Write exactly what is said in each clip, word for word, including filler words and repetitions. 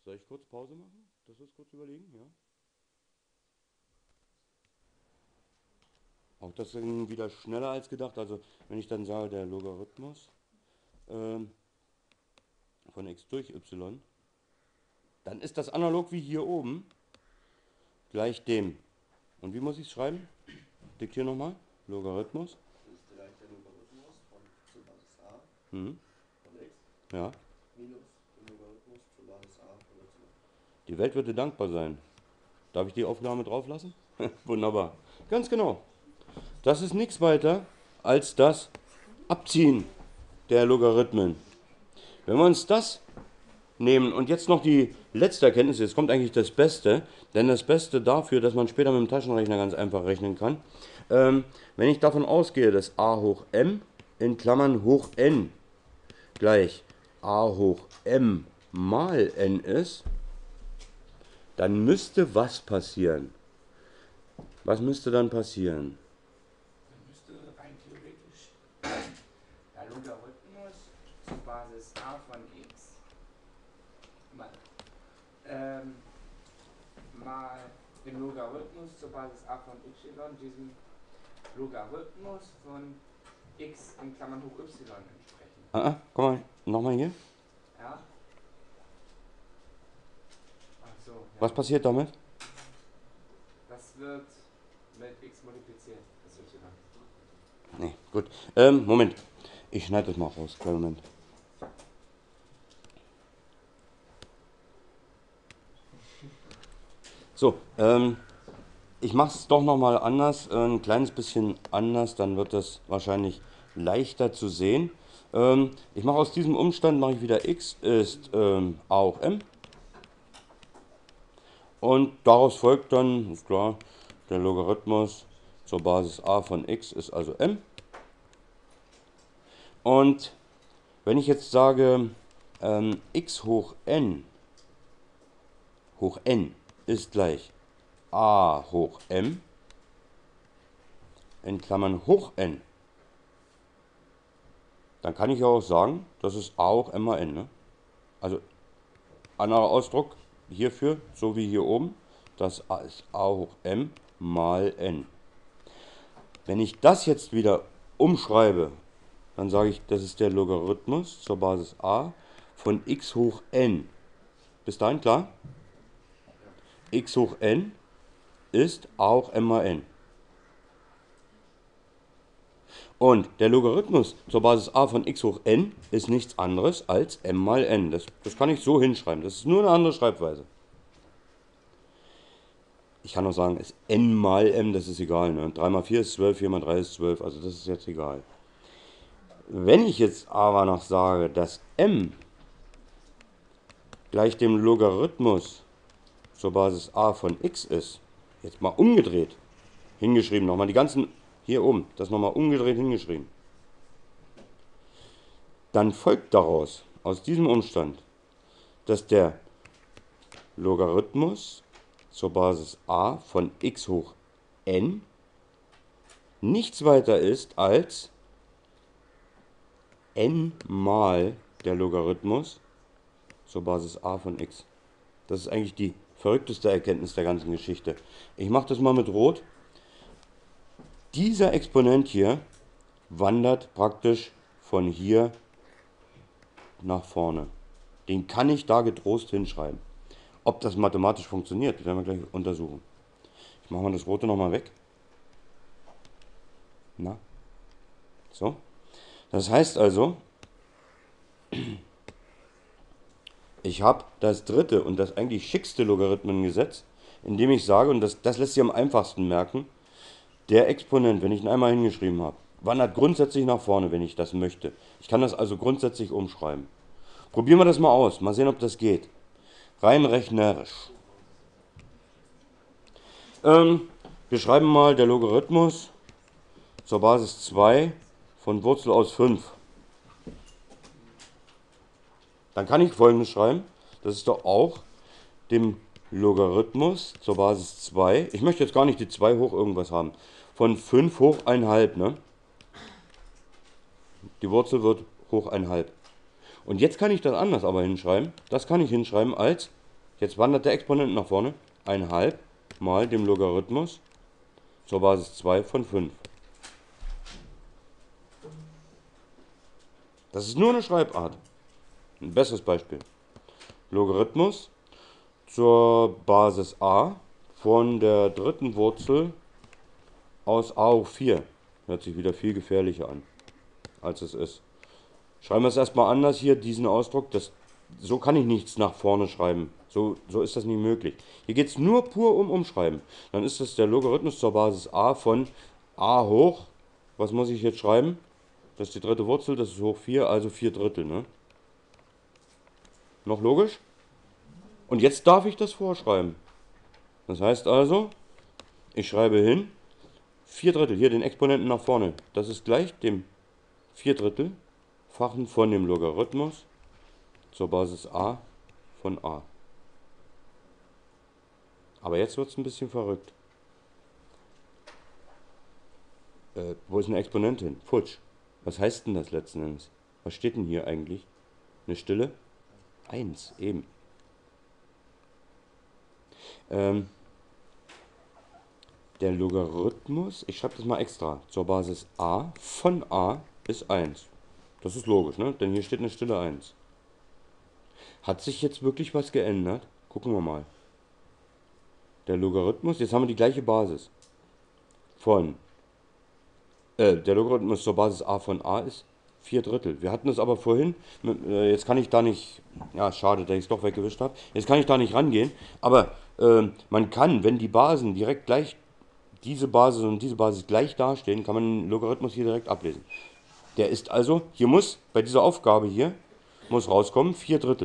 Soll ich kurz Pause machen? Das ist kurz überlegen, ja? Auch das ging wieder schneller als gedacht. Also wenn ich dann sage, der Logarithmus ähm, von x durch y, dann ist das analog wie hier oben gleich dem. Und wie muss ich es schreiben? Diktier nochmal. Logarithmus. Das ist gleich der Logarithmus von zur Basis a Mhm. von x Ja. minus der Logarithmus zur Basis a von y. Die Welt wird dir dankbar sein. Darf ich die Aufnahme drauf lassen? Wunderbar. Ganz genau. Das ist nichts weiter als das Abziehen der Logarithmen. Wenn wir uns das nehmen und jetzt noch die letzte Erkenntnis, jetzt kommt eigentlich das Beste, denn das Beste dafür, dass man später mit dem Taschenrechner ganz einfach rechnen kann, ähm, wenn ich davon ausgehe, dass a hoch m in Klammern hoch n gleich a hoch m mal n ist, dann müsste was passieren? Was müsste dann passieren? Dann müsste rein theoretisch der Logarithmus zur Basis a von x mal, ähm, mal den Logarithmus zur Basis a von y diesem Logarithmus von x in Klammern hoch y entsprechen. Ah, ah, komm mal, nochmal hier. Ja? Ach so, ja. Was passiert damit? Das wird mit x multipliziert, das y. Nee, gut. Ähm, Moment. Ich schneide das mal raus. Kleinen Moment. So, ähm, ich mache es doch nochmal anders, äh, ein kleines bisschen anders, dann wird das wahrscheinlich leichter zu sehen. Ähm, ich mache aus diesem Umstand, mache ich wieder x ist ähm, a hoch m. Und daraus folgt dann, ist klar, der Logarithmus zur Basis a von x ist also m. Und wenn ich jetzt sage, ähm, x hoch n hoch n ist gleich a hoch m in Klammern hoch n, dann kann ich auch sagen, das ist a hoch m mal n. Ne? Also anderer Ausdruck hierfür, so wie hier oben, das ist a hoch m mal n. Wenn ich das jetzt wieder umschreibe, dann sage ich, das ist der Logarithmus zur Basis a von x hoch n. Bis dahin klar? X hoch n ist a hoch m mal n. Und der Logarithmus zur Basis a von x hoch n ist nichts anderes als m mal n. Das, das kann ich so hinschreiben. Das ist nur eine andere Schreibweise. Ich kann auch sagen, es ist n mal m, das ist egal. Ne? drei mal vier ist zwölf, vier mal drei ist zwölf, also das ist jetzt egal. Wenn ich jetzt aber noch sage, dass m gleich dem Logarithmus zur Basis a von x ist, jetzt mal umgedreht, hingeschrieben, nochmal die ganzen, hier oben, das nochmal umgedreht hingeschrieben, dann folgt daraus, aus diesem Umstand, dass der Logarithmus zur Basis a von x hoch n nichts weiter ist als n mal der Logarithmus zur Basis a von x. Das ist eigentlich die verrückteste Erkenntnis der ganzen Geschichte. Ich mache das mal mit Rot. Dieser Exponent hier wandert praktisch von hier nach vorne. Den kann ich da getrost hinschreiben. Ob das mathematisch funktioniert, werden wir gleich untersuchen. Ich mache mal das Rote nochmal weg. Na? So. Das heißt also, ich habe das dritte und das eigentlich schickste Logarithmengesetz, indem ich sage, und das, das lässt sich am einfachsten merken, der Exponent, wenn ich ihn einmal hingeschrieben habe, wandert grundsätzlich nach vorne, wenn ich das möchte. Ich kann das also grundsätzlich umschreiben. Probieren wir das mal aus, mal sehen, ob das geht. Rein rechnerisch. Ähm, wir schreiben mal der Logarithmus zur Basis zwei von Wurzel aus fünf. Dann kann ich Folgendes schreiben. Das ist doch auch dem Logarithmus zur Basis zwei. Ich möchte jetzt gar nicht die zwei hoch irgendwas haben. Von fünf hoch eins halb. Ne? Die Wurzel wird hoch eins halb. Und jetzt kann ich das anders aber hinschreiben. Das kann ich hinschreiben als Jetzt wandert der Exponent nach vorne. eins halb mal dem Logarithmus zur Basis zwei von fünf. Das ist nur eine Schreibart. Ein besseres Beispiel. Logarithmus zur Basis a von der dritten Wurzel aus a hoch vier. Hört sich wieder viel gefährlicher an, als es ist. Schreiben wir es erstmal anders hier, diesen Ausdruck. Das, so kann ich nichts nach vorne schreiben. So, so ist das nicht möglich. Hier geht es nur pur um Umschreiben. Dann ist das der Logarithmus zur Basis a von a hoch. Was muss ich jetzt schreiben? Das ist die dritte Wurzel, das ist hoch vier, also vier Drittel. Ne? Noch logisch? Und jetzt darf ich das vorschreiben. Das heißt also, ich schreibe hin, vier Drittel, hier den Exponenten nach vorne. Das ist gleich dem vier Drittel fachen von dem Logarithmus zur Basis a von a. Aber jetzt wird es ein bisschen verrückt. Äh, wo ist eine Exponent hin? Futsch. Was heißt denn das letzten Endes? Was steht denn hier eigentlich? Eine Stille? eins, eben. Ähm, der Logarithmus, ich schreibe das mal extra, zur Basis a von a ist eins. Das ist logisch, ne? Denn hier steht eine Stille eins. Hat sich jetzt wirklich was geändert? Gucken wir mal. Der Logarithmus, jetzt haben wir die gleiche Basis. Von, äh, der Logarithmus zur Basis a von a ist vier Drittel. Wir hatten es aber vorhin, äh, jetzt kann ich da nicht, ja schade, dass ich es doch weggewischt habe, jetzt kann ich da nicht rangehen, aber äh, man kann, wenn die Basen direkt gleich, diese Basis und diese Basis gleich dastehen, kann man den Logarithmus hier direkt ablesen. Der ist also, hier muss, bei dieser Aufgabe hier, muss rauskommen, vier Drittel.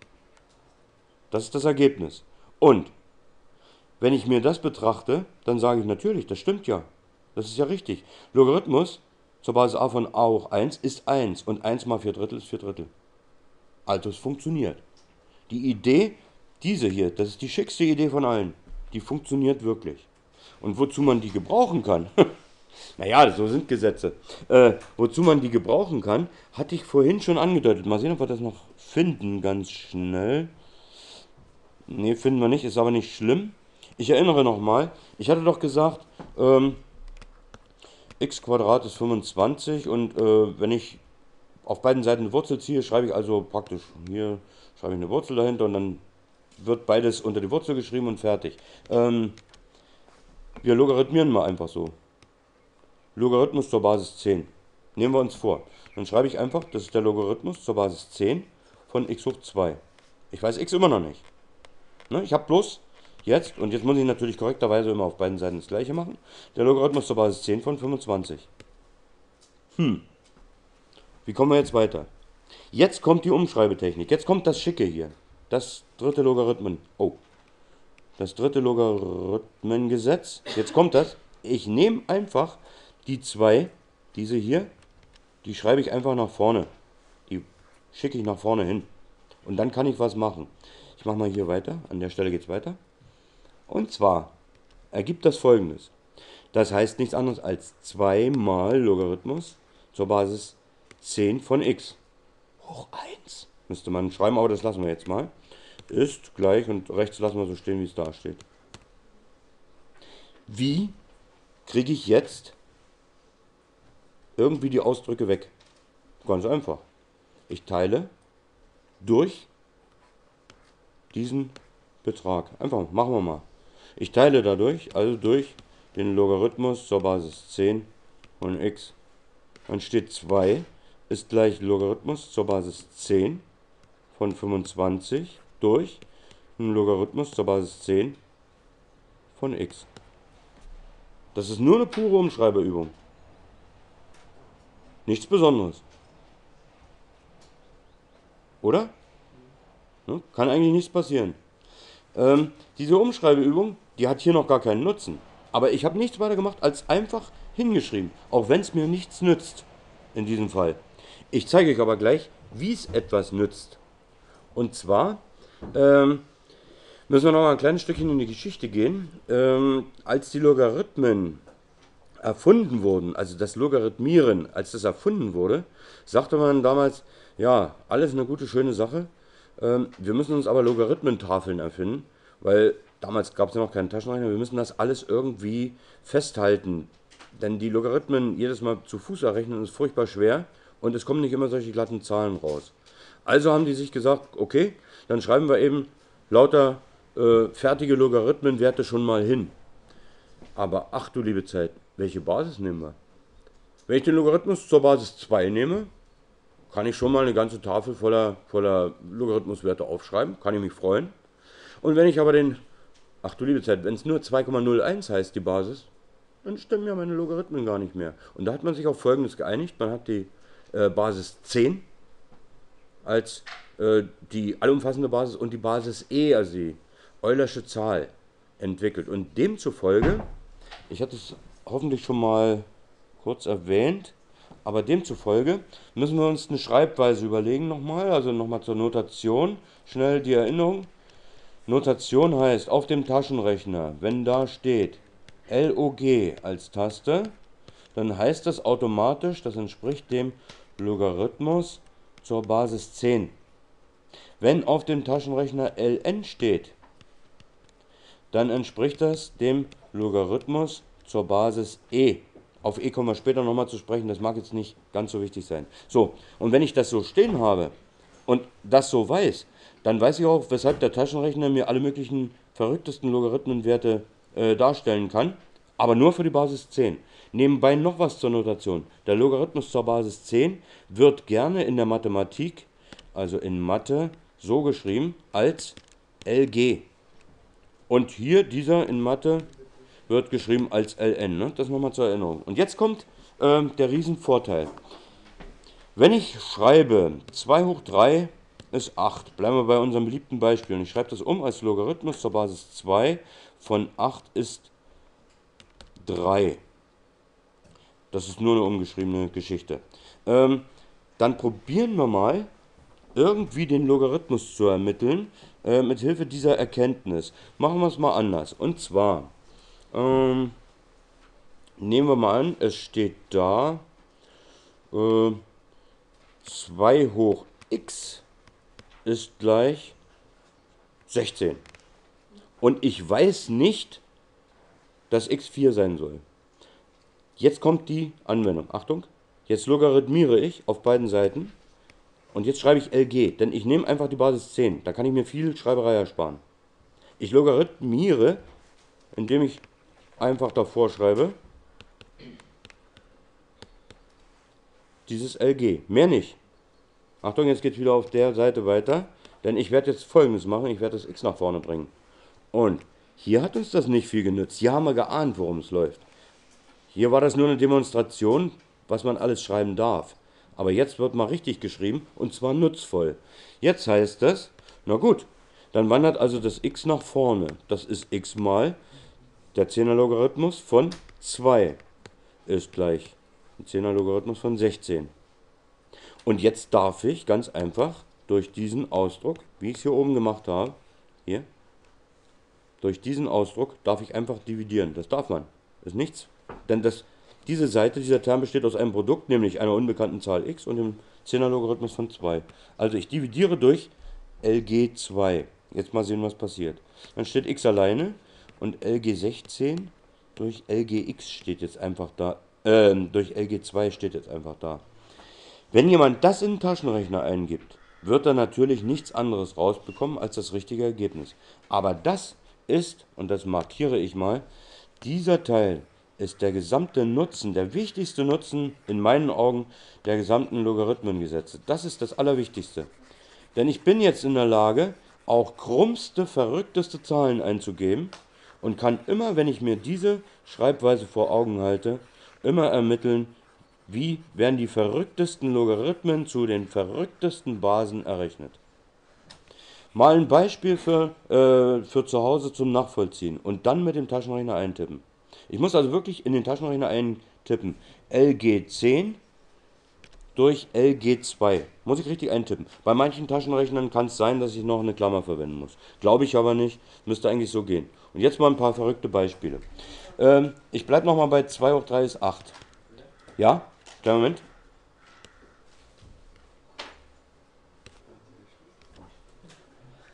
Das ist das Ergebnis. Und wenn ich mir das betrachte, dann sage ich natürlich, das stimmt ja. Das ist ja richtig. Logarithmus zur Basis a von a hoch eins ist eins und eins mal vier Drittel ist vier Drittel. Also es funktioniert. Die Idee, diese hier, das ist die schickste Idee von allen. Die funktioniert wirklich. Und wozu man die gebrauchen kann, naja, so sind Gesetze, äh, wozu man die gebrauchen kann, hatte ich vorhin schon angedeutet. Mal sehen, ob wir das noch finden, ganz schnell. Ne, finden wir nicht, ist aber nicht schlimm. Ich erinnere nochmal, ich hatte doch gesagt, ähm, x Quadrat ist fünfundzwanzig und äh, wenn ich auf beiden Seiten eine Wurzel ziehe, schreibe ich also praktisch, hier schreibe ich eine Wurzel dahinter und dann wird beides unter die Wurzel geschrieben und fertig. Ähm, wir logarithmieren mal einfach so. Logarithmus zur Basis zehn. Nehmen wir uns vor. Dann schreibe ich einfach, das ist der Logarithmus zur Basis zehn von x hoch zwei. Ich weiß x immer noch nicht. Ne? Ich habe bloß jetzt, und jetzt muss ich natürlich korrekterweise immer auf beiden Seiten das gleiche machen, der Logarithmus zur Basis zehn von fünfundzwanzig. Hm. Wie kommen wir jetzt weiter? Jetzt kommt die Umschreibetechnik. Jetzt kommt das Schicke hier. Das dritte Logarithmen. Oh. Das dritte Logarithmengesetz. Jetzt kommt das. Ich nehme einfach die zwei, diese hier, die schreibe ich einfach nach vorne. Die schicke ich nach vorne hin. Und dann kann ich was machen. Ich mache mal hier weiter. An der Stelle geht es weiter. Und zwar ergibt das Folgendes. Das heißt nichts anderes als zwei mal Logarithmus zur Basis zehn von x hoch eins. Müsste man schreiben, aber das lassen wir jetzt mal. Ist gleich, und rechts lassen wir so stehen, wie es da steht. Wie kriege ich jetzt irgendwie die Ausdrücke weg? Ganz einfach. Ich teile durch diesen Betrag. Einfach, machen wir mal. Ich teile dadurch, also durch den Logarithmus zur Basis zehn von x. Dann steht zwei ist gleich Logarithmus zur Basis zehn von fünfundzwanzig durch den Logarithmus zur Basis zehn von x. Das ist nur eine pure Umschreibeübung. Nichts Besonderes. Oder? Ne? Kann eigentlich nichts passieren. Ähm, diese Umschreibeübung, die hat hier noch gar keinen Nutzen. Aber ich habe nichts weiter gemacht, als einfach hingeschrieben. Auch wenn es mir nichts nützt. In diesem Fall. Ich zeige euch aber gleich, wie es etwas nützt. Und zwar ähm, müssen wir noch mal ein kleines Stückchen in die Geschichte gehen. Ähm, als die Logarithmen erfunden wurden, also das Logarithmieren, als das erfunden wurde, sagte man damals, ja, alles eine gute, schöne Sache. Ähm, wir müssen uns aber Logarithmentafeln erfinden, weil damals gab es ja noch keinen Taschenrechner. Wir müssen das alles irgendwie festhalten. Denn die Logarithmen jedes Mal zu Fuß errechnen ist furchtbar schwer und es kommen nicht immer solche glatten Zahlen raus. Also haben die sich gesagt, okay, dann schreiben wir eben lauter äh, fertige Logarithmenwerte schon mal hin. Aber ach du liebe Zeit, welche Basis nehmen wir? Wenn ich den Logarithmus zur Basis zwei nehme, kann ich schon mal eine ganze Tafel voller, voller Logarithmuswerte aufschreiben, kann ich mich freuen. Und wenn ich aber den, ach du liebe Zeit, wenn es nur zwei Komma null eins heißt, die Basis, dann stimmen ja meine Logarithmen gar nicht mehr. Und da hat man sich auf Folgendes geeinigt, man hat die äh, Basis zehn als äh, die allumfassende Basis und die Basis e, also die Eulersche Zahl, entwickelt. Und demzufolge, ich hatte es hoffentlich schon mal kurz erwähnt, aber demzufolge müssen wir uns eine Schreibweise überlegen nochmal, also nochmal zur Notation, schnell die Erinnerung. Notation heißt, auf dem Taschenrechner, wenn da steht L O G als Taste, dann heißt das automatisch, das entspricht dem Logarithmus zur Basis zehn. Wenn auf dem Taschenrechner L N steht, dann entspricht das dem Logarithmus zur Basis e. Auf e kommen wir später nochmal zu sprechen, das mag jetzt nicht ganz so wichtig sein. So, und wenn ich das so stehen habe und das so weiß, dann weiß ich auch, weshalb der Taschenrechner mir alle möglichen verrücktesten Logarithmenwerte äh, darstellen kann, aber nur für die Basis zehn. Nebenbei noch was zur Notation. Der Logarithmus zur Basis zehn wird gerne in der Mathematik, also in Mathe, so geschrieben als L G. Und hier dieser in Mathe wird geschrieben als L N. Ne? Das nochmal zur Erinnerung. Und jetzt kommt äh, der Riesenvorteil. Wenn ich schreibe zwei hoch drei ist acht, bleiben wir bei unserem beliebten Beispiel. Und ich schreibe das um als Logarithmus zur Basis zwei von acht ist drei. Das ist nur eine umgeschriebene Geschichte. Ähm, dann probieren wir mal, irgendwie den Logarithmus zu ermitteln, äh, mit Hilfe dieser Erkenntnis. Machen wir es mal anders. Und zwar, ähm, nehmen wir mal an, es steht da, äh, zwei hoch x ist gleich sechzehn. Und ich weiß nicht, dass x vier sein soll. Jetzt kommt die Anwendung. Achtung, jetzt logarithmiere ich auf beiden Seiten. Und jetzt schreibe ich L G, denn ich nehme einfach die Basis zehn. Da kann ich mir viel Schreiberei ersparen. Ich logarithmiere, indem ich einfach davor schreibe, dieses L G. Mehr nicht. Achtung, jetzt geht es wieder auf der Seite weiter, denn ich werde jetzt Folgendes machen, ich werde das x nach vorne bringen. Und hier hat uns das nicht viel genützt. Hier haben wir geahnt, worum es läuft. Hier war das nur eine Demonstration, was man alles schreiben darf. Aber jetzt wird mal richtig geschrieben, und zwar nutzvoll. Jetzt heißt das, na gut, dann wandert also das x nach vorne. Das ist x mal der zehner Logarithmus von zwei ist gleich der zehner Logarithmus von sechzehn. Und jetzt darf ich ganz einfach durch diesen Ausdruck, wie ich es hier oben gemacht habe, hier, durch diesen Ausdruck darf ich einfach dividieren. Das darf man. Das ist nichts. Denn das, diese Seite, dieser Term besteht aus einem Produkt, nämlich einer unbekannten Zahl x und dem zehner Logarithmus von zwei. Also ich dividiere durch L G zwei. Jetzt mal sehen, was passiert. Dann steht x alleine und L G sechzehn durch L G x steht jetzt einfach da. Äh, durch L G zwei steht jetzt einfach da. Wenn jemand das in den Taschenrechner eingibt, wird er natürlich nichts anderes rausbekommen als das richtige Ergebnis. Aber das ist, und das markiere ich mal, dieser Teil ist der gesamte Nutzen, der wichtigste Nutzen in meinen Augen der gesamten Logarithmengesetze. Das ist das Allerwichtigste. Denn ich bin jetzt in der Lage, auch krummste, verrückteste Zahlen einzugeben und kann immer, wenn ich mir diese Schreibweise vor Augen halte, immer ermitteln, wie werden die verrücktesten Logarithmen zu den verrücktesten Basen errechnet. Mal ein Beispiel für, äh, für zu Hause zum Nachvollziehen und dann mit dem Taschenrechner eintippen. Ich muss also wirklich in den Taschenrechner eintippen, L G zehn durch L G zwei. Muss ich richtig eintippen. Bei manchen Taschenrechnern kann es sein, dass ich noch eine Klammer verwenden muss. Glaube ich aber nicht, müsste eigentlich so gehen. Und jetzt mal ein paar verrückte Beispiele. Ähm, ich bleibe nochmal bei zwei hoch drei ist acht. Ja? Kleinen Moment.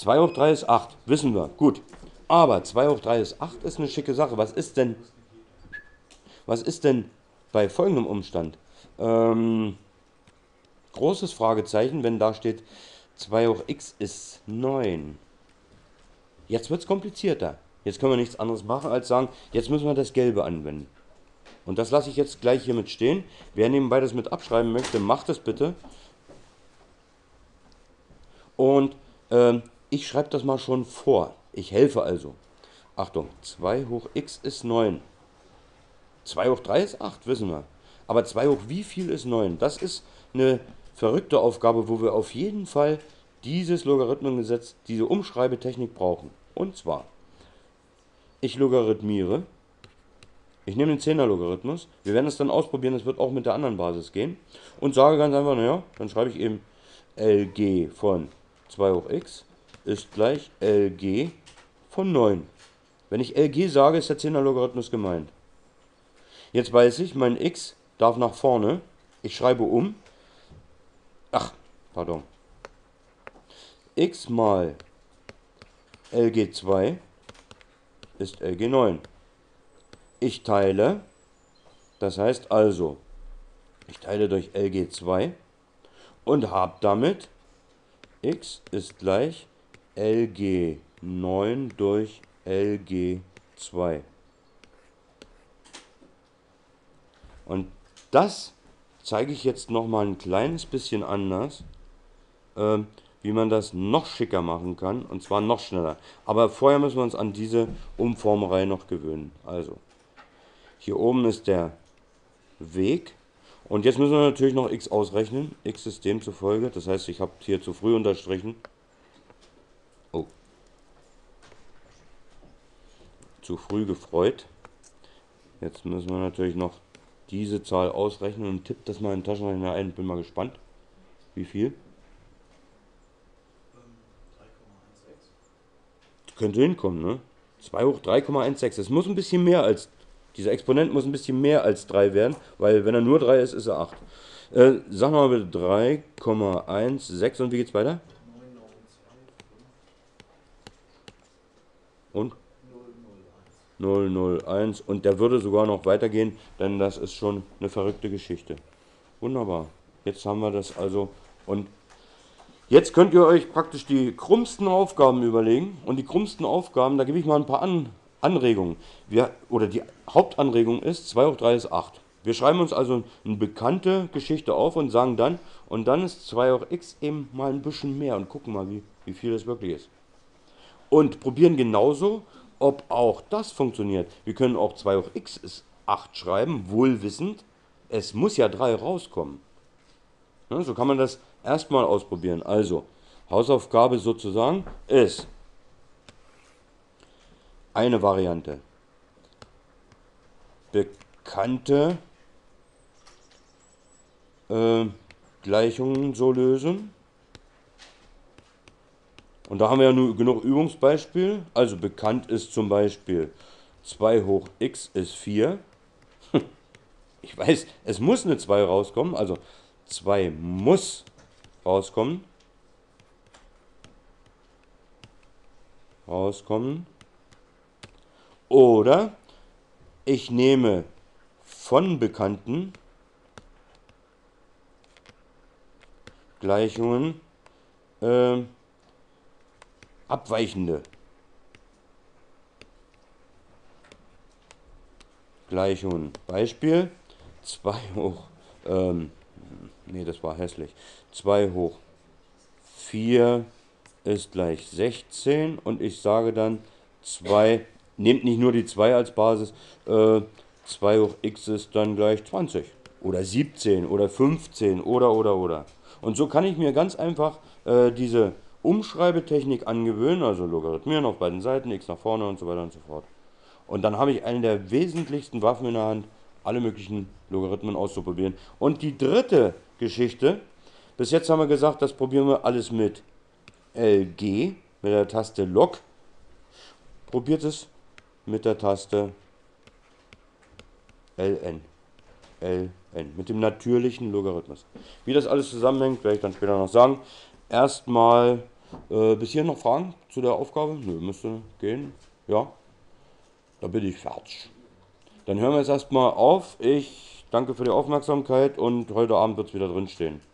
zwei hoch drei ist acht, wissen wir, gut. Aber zwei hoch drei ist acht ist eine schicke Sache. Was ist denn, was ist denn bei folgendem Umstand? Ähm, großes Fragezeichen, wenn da steht, zwei hoch x ist neun. Jetzt wird es komplizierter. Jetzt können wir nichts anderes machen, als sagen, jetzt müssen wir das Gelbe anwenden. Und das lasse ich jetzt gleich hiermit stehen. Wer nebenbei das mit abschreiben möchte, macht es bitte. Und ähm, ich schreibe das mal schon vor. Ich helfe also. Achtung, zwei hoch x ist neun. zwei hoch drei ist acht, wissen wir. Aber zwei hoch wie viel ist neun? Das ist eine verrückte Aufgabe, wo wir auf jeden Fall dieses Logarithmengesetz, diese Umschreibetechnik brauchen. Und zwar, ich logarithmiere. Ich nehme den Zehner-Logarithmus. Wir werden es dann ausprobieren, das wird auch mit der anderen Basis gehen. Und sage ganz einfach, naja, dann schreibe ich eben L G von zwei hoch x ist gleich L G von neun. Wenn ich L G sage, ist der Zehner-Logarithmus gemeint. Jetzt weiß ich, mein x darf nach vorne. Ich schreibe um. Ach, pardon. X mal L G zwei ist L G neun. Ich teile, das heißt also, ich teile durch L G zwei und habe damit x ist gleich L G neun durch L G zwei. Und das zeige ich jetzt noch mal ein kleines bisschen anders, äh, wie man das noch schicker machen kann, und zwar noch schneller. Aber vorher müssen wir uns an diese Umformerei noch gewöhnen. Also, hier oben ist der Weg. Und jetzt müssen wir natürlich noch x ausrechnen. X ist demzufolge. Das heißt, ich habe hier zu früh unterstrichen. Oh. Zu früh gefreut. Jetzt müssen wir natürlich noch diese Zahl ausrechnen und tippt das mal in den Taschenrechner ein. Bin mal gespannt. Wie viel? drei Komma sechzehn. Könnte hinkommen, ne? zwei hoch drei Komma sechzehn. Es muss ein bisschen mehr als... Dieser Exponent muss ein bisschen mehr als drei werden, weil wenn er nur drei ist, ist er acht. Äh, sag mal bitte drei Komma sechzehn und wie geht's weiter? neun neun zwei fünf Und? null null eins. null null eins und der würde sogar noch weitergehen, denn das ist schon eine verrückte Geschichte. Wunderbar. Jetzt haben wir das also und jetzt könnt ihr euch praktisch die krummsten Aufgaben überlegen und die krummsten Aufgaben, da gebe ich mal ein paar An Anregungen. Wir, oder die Hauptanregung ist, zwei hoch drei ist acht. Wir schreiben uns also eine bekannte Geschichte auf und sagen dann, und dann ist zwei hoch x eben mal ein bisschen mehr und gucken mal, wie, wie viel das wirklich ist. Und probieren genauso, ob auch das funktioniert. Wir können auch zwei hoch x ist acht schreiben, wohl wissend, es muss ja drei rauskommen. Ja, so kann man das erstmal ausprobieren. Also, Hausaufgabe sozusagen ist eine Variante. Bekannte äh, Gleichungen so lösen. Und da haben wir ja nur genug Übungsbeispiel. Also bekannt ist zum Beispiel zwei hoch x ist vier. Ich weiß, es muss eine zwei rauskommen. Also zwei muss rauskommen. Rauskommen. Oder ich nehme von bekannten Gleichungen äh, abweichende Gleichungen. Beispiel zwei hoch, ähm, nee, das war hässlich. zwei hoch vier ist gleich sechzehn und ich sage dann zwei, nehmt nicht nur die zwei als Basis, äh, zwei hoch x ist dann gleich zwanzig oder siebzehn oder fünfzehn oder oder oder. Und so kann ich mir ganz einfach äh, diese Umschreibetechnik angewöhnen, also logarithmieren auf beiden Seiten, x nach vorne und so weiter und so fort. Und dann habe ich eine der wesentlichsten Waffen in der Hand, alle möglichen Logarithmen auszuprobieren. Und die dritte Geschichte, bis jetzt haben wir gesagt, das probieren wir alles mit L G, mit der Taste Log. Probiert es mit der Taste L N. L N, mit dem natürlichen Logarithmus. Wie das alles zusammenhängt, werde ich dann später noch sagen. Erstmal Äh, bis hier noch Fragen zu der Aufgabe? Nö, müsste gehen. Ja, da bin ich fertig. Dann hören wir jetzt erstmal auf. Ich danke für die Aufmerksamkeit und heute Abend wird es wieder drin stehen.